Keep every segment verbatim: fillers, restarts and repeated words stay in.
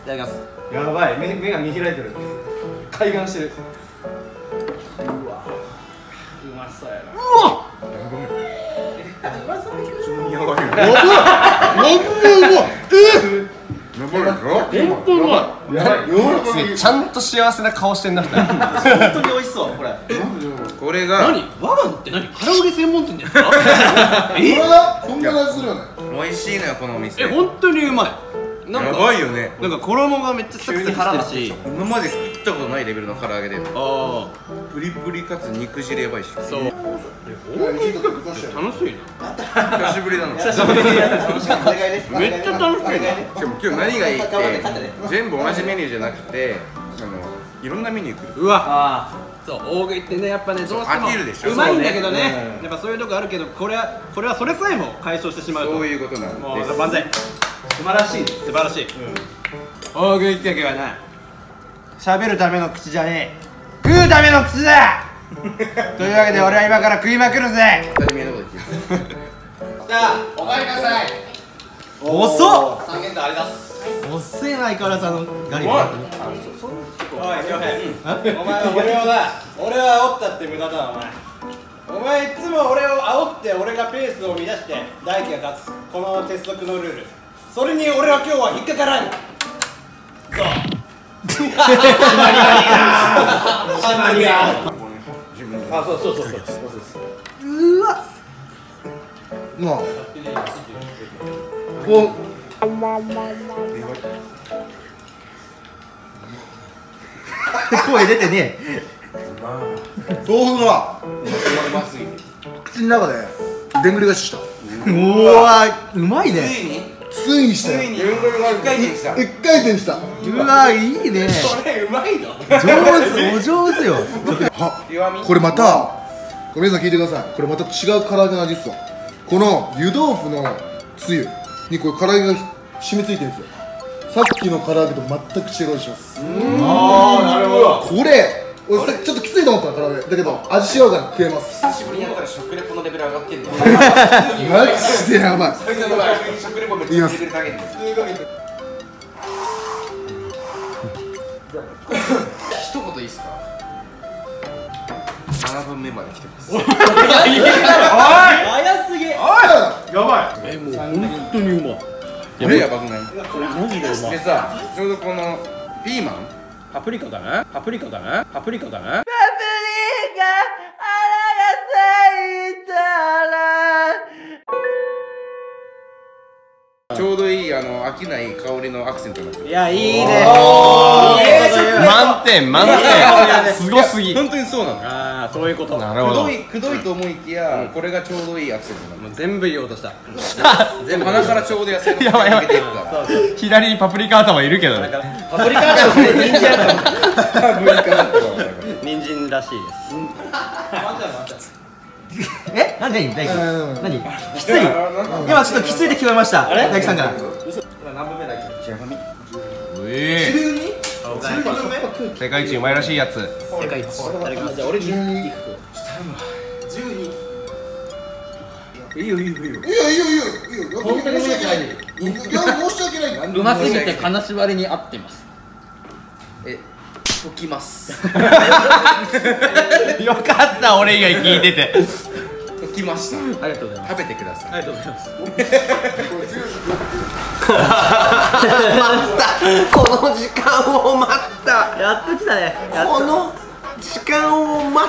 ただきます。 やばい、目目が見開いてる。開眼してる。うわ、うまそうやな。うわ、うまそう。普通にやばいよ。やばい。ちゃんと幸せな顔してんな。本当に美味しそう、これ。 これが。 何？ワガンって何？唐揚げ専門店ですか？ え？こんな味するよね。 美味しいのよこのお店。 え、本当にうまい。 やばいよね。 なんか衣がめっちゃサクサクしてるし、 今まで食ったことないレベルの唐揚げで。 ああ、 プリプリかつ肉汁やばいし。 そう。 楽しいな。 久しぶりなの。 めっちゃ楽しいな。 しかも今日何がいいって全部同じメニューじゃなくて、あのいろんなメニュー来る。 うわ。そう、大食いってね、やっぱね、どうしても飽きるでしょ。 うまいんだけどね、やっぱそういうとこあるけど、これはこれはそれさえも解消してしまうと。 そういうことなんもうです。 万歳。素晴らしい、素晴らしい。大食いってわけはない。喋るための口じゃねえ。食うための口だ。というわけで俺は今から食いまくるぜ。 当たり前のこと言ってる。 じゃあおかえりなさい。遅っ。三軒とあれだ。遅えな相変わらずあのガリバー。おい、良平、お前は俺をな、俺を煽ったって無駄だ、お前。お前いつも俺を煽って俺がペースを乱して大輝が勝つ、この鉄則のルール。それに俺は今日は引っかからん。そう。締まりがいいな。締まりが。あ、そうそうそうそう。うわ。 まあ。お。 声出てねえ。 豆腐が口の中ででんぐり返しした。 うわ、うまいね。 ついにしたよ。 一回転した。 一回転した。 うわ、いいね。 これうまいの。 上手、お上手よ。 は、これまた、これ皆さん聞いてください。これまた違う唐揚げの味っすわ。この湯豆腐のつゆにこれ唐揚げが染みついてるんですよ。さっきの唐揚げと全く違う味します。 ああ、なるほど。 これ俺さちょっときついと思ったから唐揚げだけど味違うから食えます。 久しぶりにやったら食レポのレベル上がってんの。 マジでやばい。 食レポめっちゃレベル下げてる。一言いいっすか。七分目まで来てます。 早すぎ。 やばい。 え、もう本当にうまい。 これやばくない？ マジでうまい。 でさ、ちょうどこのピーマン。 パプリカかな？パプリカかな？パプリカかな？パプリカ、穴が咲いたちょうどいいあの飽きない香りのアクセントになってる。 ら。いや、いいね。 満点、満点。すごすぎ。 本当にそうなの。 ああ、そういうこと。 なるほどくどいくどいと思いきや、これがちょうどいいアクセントなの。 もう全部言おうとした。 全部鼻からちょうど野菜やばいやばいかけていくから。 左にパプリカ頭いるけどね。 パプリカだとね、人参だと。 パプリカだったわ。 人参らしいです。え、何何大輝何きつい。今ちょっときついって聞こえました。大輝さんから。何分目だっけ？ ええ。世界一うまいらしいやつ。 世界一。誰かじゃあ俺に行く。じゅうに。いいよいいよいいよ。 いいよいいよいいよいいよ。本当に申し訳ない。いや申し訳ない。 うますぎて金縛りに合ってます。 え、溶きます。 よかった、俺以外聞いてて。 溶きました。 ありがとうございます。 食べてください。 ありがとうございます。 この時間を待った。 やっと来たね。 この時間を待った。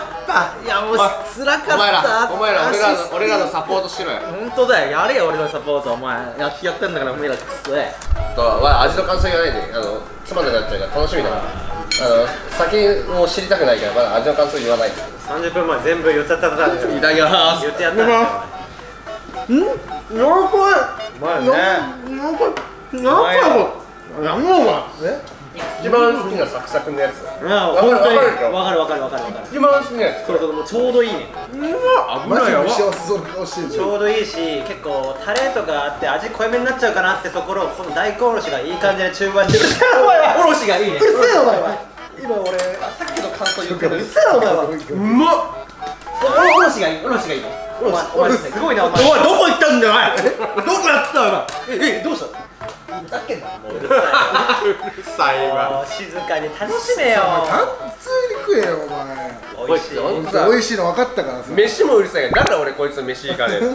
いやもう辛かった。 お前ら、お前ら俺らの俺らのサポートしろよ。 本当だよ。やれよ俺のサポート。お前やってやってんだからお前らくっそえ。 とは味の感想言わないで、あのつまんなくなっちゃうから楽しみだから。あの先を知りたくないからまだ味の感想言わないで。 さんじゅっぷんまえ全部言っちゃったから。いただきます。言ってやった。うん？やばい。うまいね。 なんかなんもえ？一番好きなサクサクのやつ。 いや本当にわかるわかるわかるわかる。 一番好きなやつ。 それともちょうどいいね。 マジで幸せそうな顔してる。 ちょうどいいし、結構タレとかあって味濃いめになっちゃうかなってところをこの大根おろしがいい感じで中盤してる。おろしがいいね。うるせえよお前は。今俺さっきの感想言うけどうるせえよお前は。うまっ。おろしがいい、おろしがいいね。お前すごいなお前。おいどこ行ったんだよお前。どこやったお前。ええどうした。 ふざけんなもううるうるさいわ。 静かに楽しめよ普通に食えよお前。 美味しい。ほんとさ、 美味しいの分かったからさ。 飯もうるさいけど、だから俺こいつの飯行かねえの。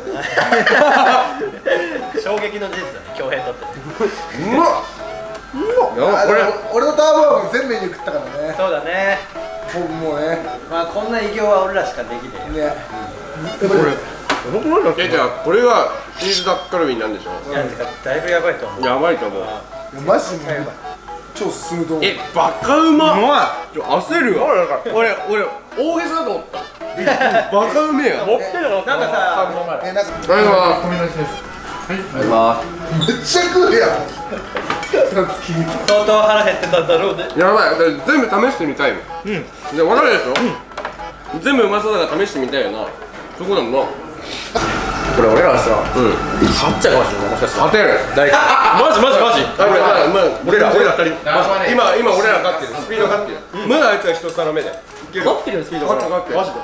衝撃の事実だね恭平にとってうまっ。 あでも俺のターボー全メニュー食ったからね。 そうだね僕もうね。 まあこんな偉業は俺らしかできねえよね。 え、じゃあこれがチーズタッカルビなんでしょ。 いやてかだいぶやばいと思うやばいと思う。 マジで超進むと思う。 え、バカうまっ。ちょ焦るわ。俺俺大げさだと思った。バカうめえや。 持ってるのなんかさえなんかあれはめっちゃ食うやん。 相当腹減ってたんだろうねやばい。だから全部試してみたいもん。うん。で分かるでしょ。全部うまそうだから試してみたいよな。そこなんだ。 これ俺らはさ、 うん。 勝っちゃうかもしれない。もしかしたら勝てる。 マジマジマジ。 あ、まあ、俺ら俺ら二人。 今今今俺ら勝ってる。スピード勝ってる。まだあいつは一皿目だよ。いける。 持ってるよスピード勝ってる勝ってる。 マジで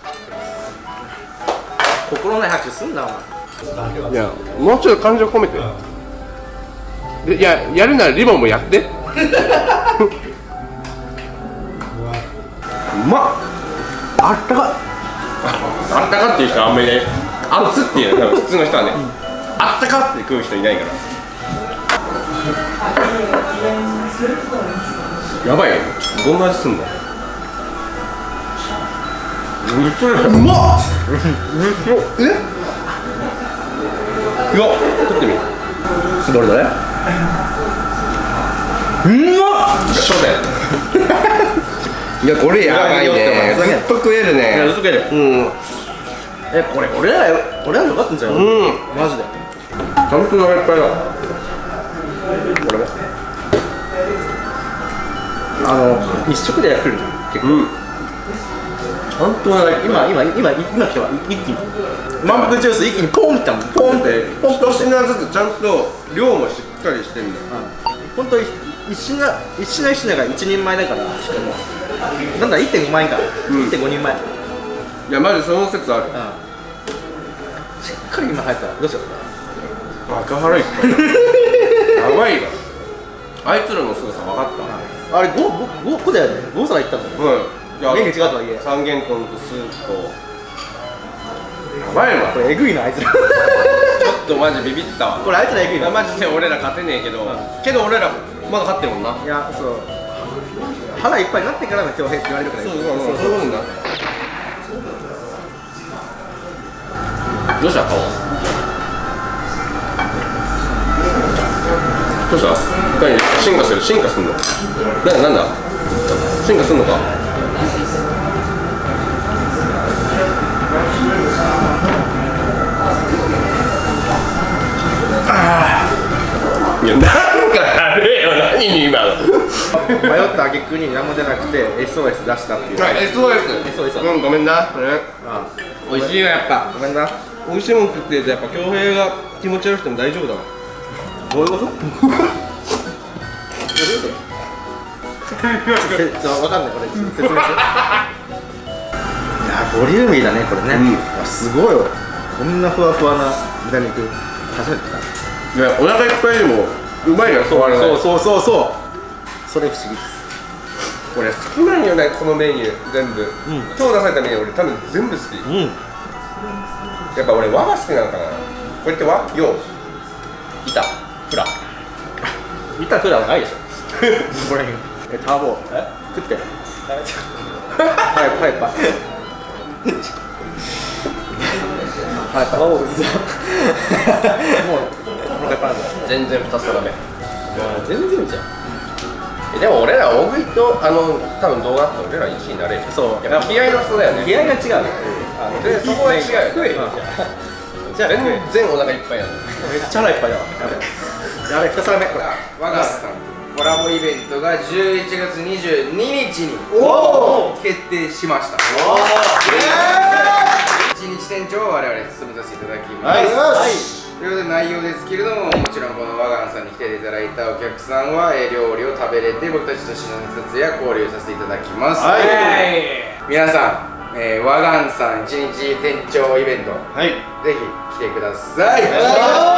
心ない拍手すんなお前いや、もうちょっと感情込めて。で、いや、やるならリボンもやって。うまっ。あったか。あったかっていう人はあんまりね。熱っていうのは普通の人はね。あったかって食う人いないから。やばいよ。どんな味すんの。うまっ。え？いや、食ってみる。どれどれ？うまっ。そうだよ。いや、これやばいね。ずっと食えるね。 ずっと食える。 うん。 えこれ俺ら俺らよかったんじゃん。 うん。 マジで。 ちゃんとお腹いっぱいだ。これも。 あの一食で来る結構。 うん。ちゃんとお腹いっぱい。 今今今今来たわ一気に満腹ジュース一気にポンってポンってポン一品ずつちゃんと量もしっかりしてんだよ。 本当に一品一品一品が一人前だからしかもなんだいってんごまん円か、 うん、 いってんごにんまえ。 いやマジその説ある。 うん、しっかり今入ったらどうしよう。 バカ腹いっぱいやばいわ。あいつらのすごさ分かった。 あれごごごだよね。ご皿いったんだよ。 うん。 メニュー違うとはいえ三元豚とスープとやばいわ。 これえぐいなあいつら。 ちょっとマジビビったわ。 これあいつらえぐいな。 マジで俺ら勝てねえけど、けど俺らまだ勝ってるもんな。 いやそう腹いっぱいになってからの恭平って言われるから。 そうそうそうそういうことにな。どうした顔。どうした。何進化する進化すんの。なんだなんだ進化すんのか。いやなんかあれよ。何今の。 迷った挙句に何も出なくて エスオーエス 出したっていう。 はい エスオーエス。 エスオーエス。 うんごめんな。ね。 あ美味しいわやっぱ。 ごめんな。 美味しいもん食ってるとやっぱ恭平が気持ち悪くても大丈夫だわ。 どういうこと？どういうこと？え、わかんないこれ説明して。いやボリューミーだねこれね。うん、すごいよ。こんなふわふわな豚肉初めて見た。 いやお腹いっぱいでもうまいのは変わらない。 そうそうそうそう。それ不思議です。 これ好きなんよねこのメニュー全部。うん、今日出されたメニュー俺多分全部好き。うん。やっぱ俺和が好きなのかな。これって和洋板フラ板フラはないでしょ。これえターボえ食って早く早く早くもう全然ふた皿目。 全然いいじゃん。 えでも俺ら大食いとあの多分動画だったら俺らいちいになれる。 そうやっぱ気合いの差だよね。 気合が違う。 でそこは違うよ。 食えよ。じゃあ全然お腹いっぱいなの。 めっちゃ腹いっぱいだわ。やべやべふた皿目これ。 和賀さんコラボイベントがじゅういちがつにじゅうににちに決定しました。一日店長を我々務めさせていただきます。はいということで内容ですけれども、もちろんこの和賀さんに来ていただいたお客さんはえー料理を食べれて僕たちと品撮影や交流させていただきます。はい皆さん、えー、和賀さん一日店長イベント、はい、ぜひ来てください。